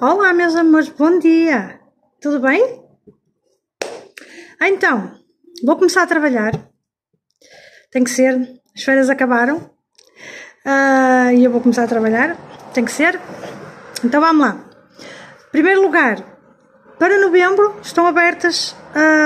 Olá, meus amores, bom dia! Tudo bem? Então, vou começar a trabalhar. Tem que ser. As férias acabaram. E eu vou começar a trabalhar. Tem que ser. Então vamos lá. Em primeiro lugar, para novembro estão abertas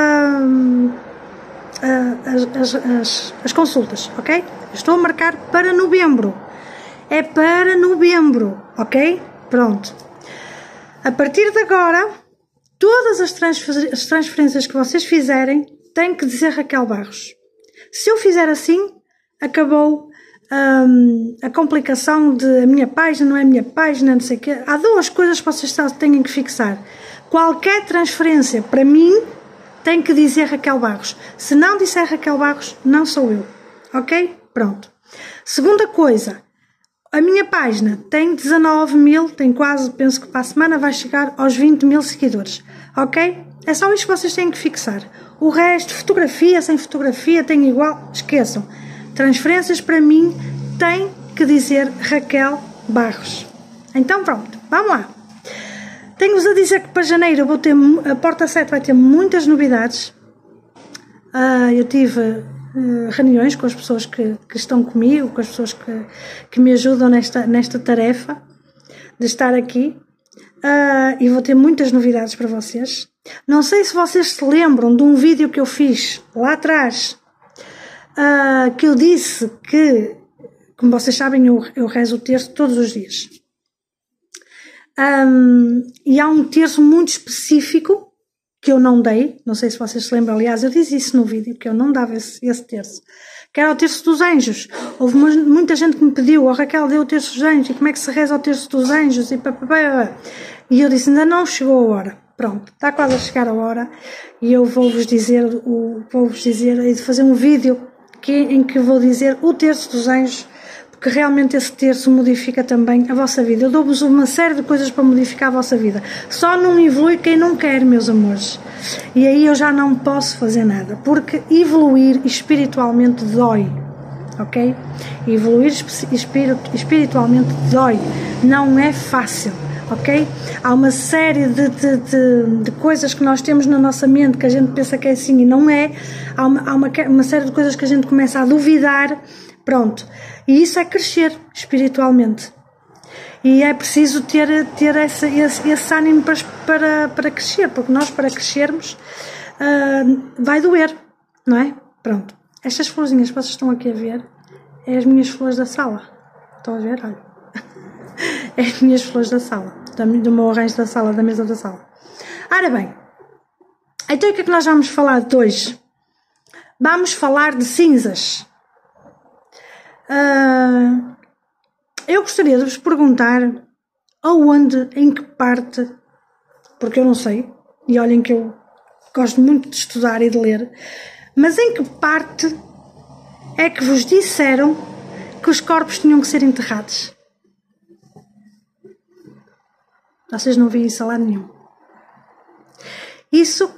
as consultas, ok? Estou a marcar para novembro. É para novembro, ok? Pronto. A partir de agora, todas as transferências que vocês fizerem têm que dizer Raquel Barros. Se eu fizer assim, acabou a complicação de a minha página, não é a minha página, não sei o quê. Há duas coisas que vocês têm que fixar. Qualquer transferência para mim tem que dizer Raquel Barros. Se não disser Raquel Barros, não sou eu. Ok? Pronto. Segunda coisa. A minha página tem 19 mil, tem quase, penso que para a semana vai chegar aos 20 mil seguidores. Ok? É só isto que vocês têm que fixar. O resto, fotografia, sem fotografia, tem igual. Esqueçam. Transferências para mim tem que dizer Raquel Barros. Então pronto, vamos lá. Tenho-vos a dizer que para janeiro eu vou ter, a Porta 7 vai ter muitas novidades. Eu tive reuniões com as pessoas que estão comigo, com as pessoas que me ajudam nesta tarefa de estar aqui. E vou ter muitas novidades para vocês. Não sei se vocês se lembram de um vídeo que eu fiz lá atrás, que eu disse que, como vocês sabem, eu rezo o terço todos os dias. E há um terço muito específico que eu não dei, não sei se vocês se lembram, aliás, eu disse isso no vídeo, que eu não dava esse terço, que era o terço dos anjos. Houve muita gente que me pediu, Raquel, deu o terço dos anjos, e como é que se reza o terço dos anjos, e eu disse, ainda não chegou a hora. Pronto, está quase a chegar a hora, e eu vou-vos dizer, e de fazer um vídeo em que vou dizer o terço dos anjos, porque realmente esse terço modifica também a vossa vida. Eu dou-vos uma série de coisas para modificar a vossa vida. Só não evolui quem não quer, meus amores. E aí eu já não posso fazer nada, porque evoluir espiritualmente dói, ok? Evoluir espiritualmente dói, não é fácil, ok? Há uma série de coisas que nós temos na nossa mente que a gente pensa que é assim e não é. Há uma série de coisas que a gente começa a duvidar. Pronto, e isso é crescer espiritualmente. E é preciso ter esse ânimo para crescer, porque nós, para crescermos, vai doer, não é? Pronto, estas florzinhas que vocês estão aqui a ver, é as minhas flores da sala. Estão a ver? Olha. É as minhas flores da sala, do meu arranjo da sala, da mesa da sala. Ora bem, então o que é que nós vamos falar de hoje? Vamos falar de cinzas. Eu gostaria de vos perguntar aonde, em que parte, porque eu não sei, e olhem que eu gosto muito de estudar e de ler, mas em que parte é que vos disseram que os corpos tinham que ser enterrados? Vocês não viram isso a lado nenhum. Isso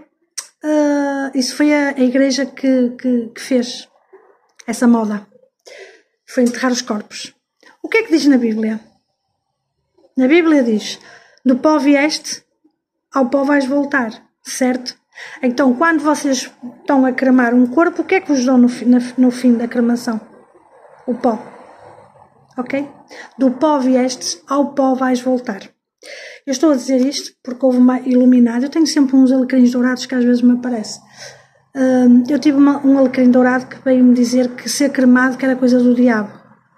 foi a igreja que fez essa moda. Foi enterrar os corpos. O que é que diz na Bíblia? Na Bíblia diz, do pó vieste, ao pó vais voltar, certo? Então, quando vocês estão a cremar um corpo, o que é que vos dão no fim da cremação? O pó. Ok? Do pó vieste, ao pó vais voltar. Eu estou a dizer isto porque houve uma iluminada. Eu tenho sempre uns alecrins dourados que às vezes me aparecem. Eu tive um alecrim dourado que veio-me dizer que ser cremado que era coisa do diabo.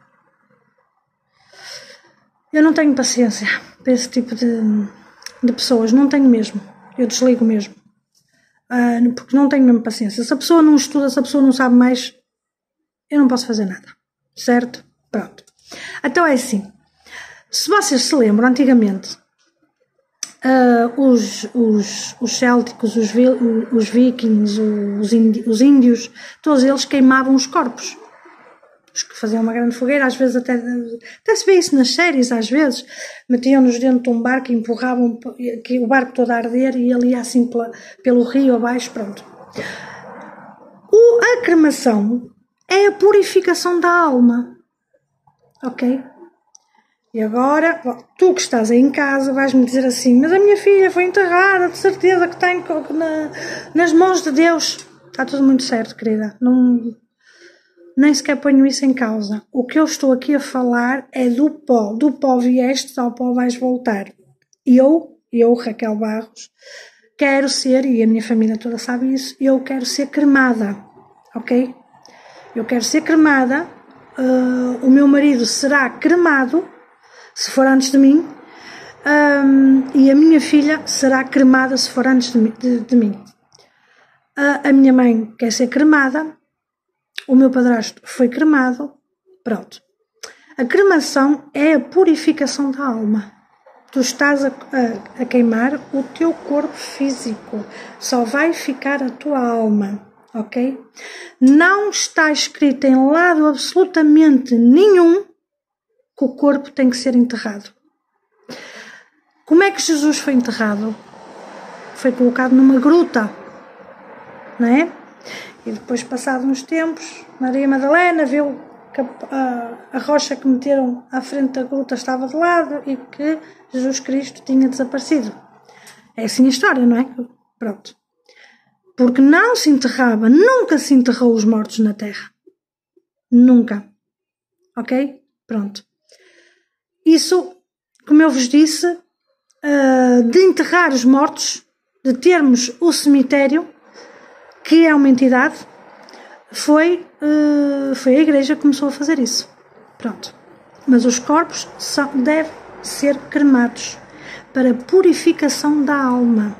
Eu não tenho paciência para esse tipo de pessoas, não tenho mesmo. Eu desligo mesmo. Porque não tenho mesmo paciência. Se a pessoa não estuda, se a pessoa não sabe mais, eu não posso fazer nada. Certo? Pronto. Então é assim. Se vocês se lembram, antigamente, os célticos, os vikings, os índios, todos eles queimavam os corpos. Os que faziam uma grande fogueira, às vezes até se vê isso nas séries, às vezes, metiam-nos dentro de um barco e empurravam o barco todo a arder e ele ia assim pelo rio abaixo, pronto. A cremação é a purificação da alma, ok? E agora, tu que estás aí em casa, vais-me dizer assim, mas a minha filha foi enterrada, de certeza que está nas mãos de Deus. Está tudo muito certo, querida. Nem sequer ponho isso em causa. O que eu estou aqui a falar é do pó. Do pó viestes, ao pó vais voltar. Eu, Raquel Barros, quero ser, e a minha família toda sabe isso, eu quero ser cremada, ok? Eu quero ser cremada, o meu marido será cremado, se for antes de mim, e a minha filha será cremada se for antes de mim. A minha mãe quer ser cremada, o meu padrasto foi cremado, pronto. A cremação é a purificação da alma. Tu estás a queimar o teu corpo físico, só vai ficar a tua alma, ok? Não está escrito em lado absolutamente nenhum que o corpo tem que ser enterrado. Como é que Jesus foi enterrado? Foi colocado numa gruta, não é? E depois, passados uns tempos, Maria Madalena viu que a rocha que meteram à frente da gruta estava de lado e que Jesus Cristo tinha desaparecido. É assim a história, não é? Pronto. Porque não se enterrava, nunca se enterrou os mortos na terra. Nunca. Ok? Pronto. Isso, como eu vos disse, de enterrar os mortos, de termos o cemitério, que é uma entidade, foi a igreja que começou a fazer isso. Pronto. Mas os corpos devem ser cremados para purificação da alma.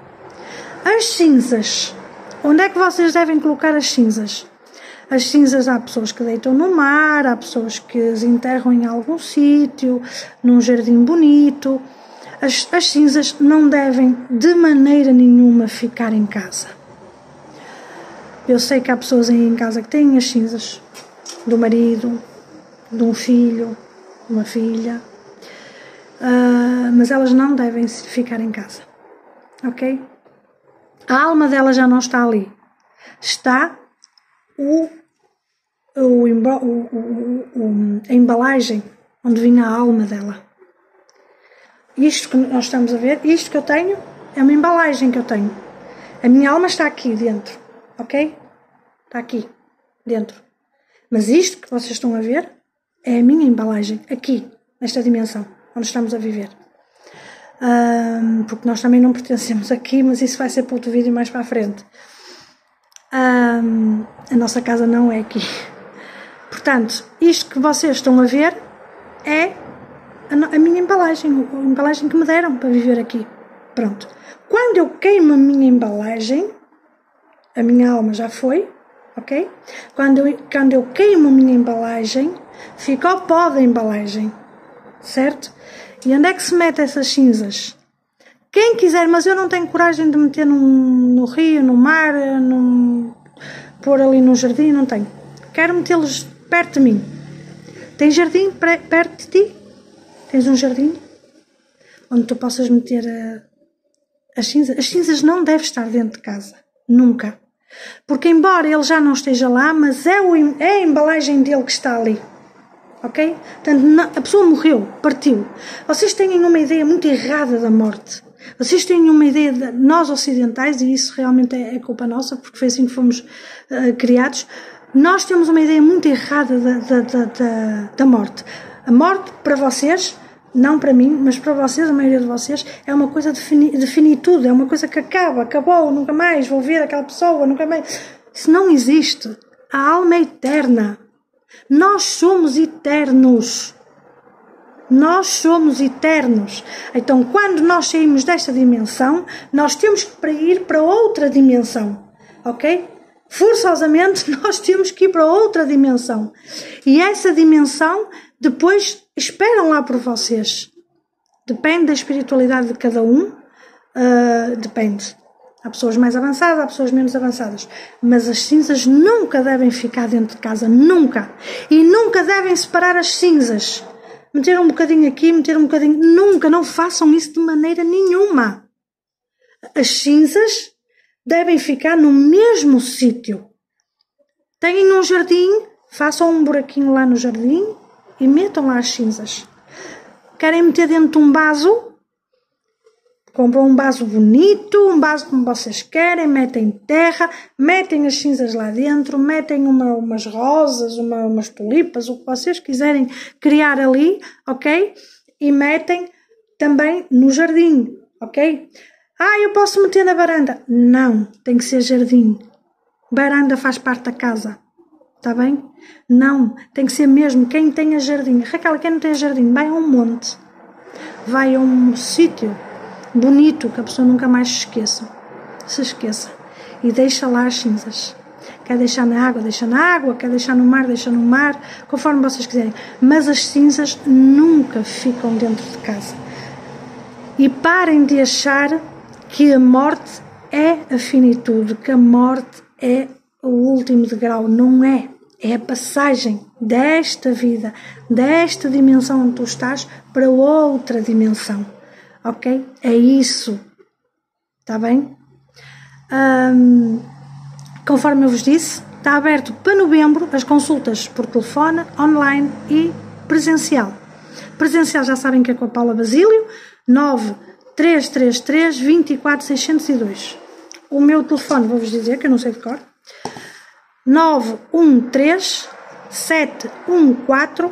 As cinzas. Onde é que vocês devem colocar as cinzas? As cinzas, há pessoas que deitam no mar, há pessoas que as enterram em algum sítio, num jardim bonito. As cinzas não devem de maneira nenhuma ficar em casa. Eu sei que há pessoas aí em casa que têm as cinzas do marido, de um filho, de uma filha, mas elas não devem ficar em casa, ok? A alma dela já não está ali. Está a embalagem onde vinha a alma dela. Isto que nós estamos a ver, isto que eu tenho, é uma embalagem que eu tenho. A minha alma está aqui dentro, ok? Está aqui dentro. Mas isto que vocês estão a ver é a minha embalagem, aqui, nesta dimensão, onde estamos a viver. Porque nós também não pertencemos aqui, mas isso vai ser para outro vídeo mais para a frente. A nossa casa não é aqui. Portanto, isto que vocês estão a ver é a minha embalagem, a embalagem que me deram para viver aqui. Pronto. Quando eu queimo a minha embalagem, a minha alma já foi, ok? Quando eu queimo a minha embalagem, fica o pó da embalagem, certo? E onde é que se mete essas cinzas? Quem quiser, mas eu não tenho coragem de meter no rio, no mar, pôr ali no jardim, não tenho. Quero metê-los perto de mim. Tem jardim perto de ti? Tens um jardim? Onde tu possas meter as cinzas? As cinzas não devem estar dentro de casa. Nunca. Porque embora ele já não esteja lá, mas é a embalagem dele que está ali. Ok? Portanto, a pessoa morreu, partiu. Vocês têm uma ideia muito errada da morte. Vocês têm uma ideia de nós ocidentais, e isso realmente é culpa nossa, porque foi assim que fomos criados. Nós temos uma ideia muito errada da morte. A morte, para vocês, não para mim, mas para vocês, a maioria de vocês, é uma coisa de finitude, é uma coisa que acabou, nunca mais vou ver aquela pessoa, nunca mais. Isso não existe. A alma é eterna. Nós somos eternos. Nós somos eternos. Então, quando nós saímos desta dimensão, nós temos que ir para outra dimensão. Ok? Forçosamente, nós temos que ir para outra dimensão. E essa dimensão, depois, esperam lá por vocês. Depende da espiritualidade de cada um. Depende. Há pessoas mais avançadas, há pessoas menos avançadas. Mas as cinzas nunca devem ficar dentro de casa. Nunca. E nunca devem separar as cinzas. Meter um bocadinho aqui, meter um bocadinho... Nunca, não façam isso de maneira nenhuma. As cinzas devem ficar no mesmo sítio. Têm um jardim, façam um buraquinho lá no jardim e metam lá as cinzas. Querem meter dentro de um vaso? Compram um vaso bonito, um vaso como vocês querem, metem terra, metem as cinzas lá dentro, metem umas rosas, umas tulipas, o que vocês quiserem criar ali, ok? E metem também no jardim, ok? Eu posso meter na varanda. Não, tem que ser jardim. Varanda faz parte da casa, está bem? Não, tem que ser mesmo quem tenha jardim. Raquel, quem não tem jardim, vai a um monte, vai a um sítio bonito, que a pessoa nunca mais se esqueça, e deixa lá as cinzas. Quer deixar na água, deixa na água, quer deixar no mar, deixa no mar, conforme vocês quiserem, mas as cinzas nunca ficam dentro de casa. E parem de achar que a morte é a finitude, que a morte é o último degrau. Não é. É a passagem desta vida, desta dimensão onde tu estás, para outra dimensão. Ok? É isso. Está bem? Conforme eu vos disse, está aberto para novembro as consultas por telefone, online e presencial. Presencial já sabem que é com a Paula Basílio, 9333 24 602. O meu telefone, vou-vos dizer, que eu não sei de cor, 913 714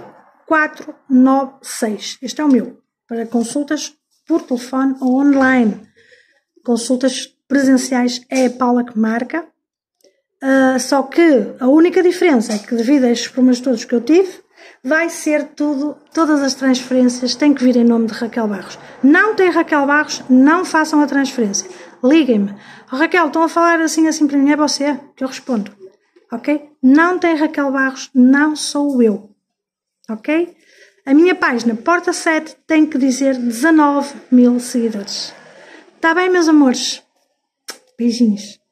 496. Este é o meu, para consultas por telefone ou online. Consultas presenciais é a Paula que marca. Só que a única diferença é que, devido a estes problemas todos que eu tive, vai ser todas as transferências têm que vir em nome de Raquel Barros. Não tem Raquel Barros, não façam a transferência. Liguem-me. Raquel, estão a falar assim para mim, é você? Que eu respondo. Ok? Não tem Raquel Barros, não sou eu. Ok? A minha página Porta 7 tem que dizer 19 mil seguidores. Está bem, meus amores? Beijinhos.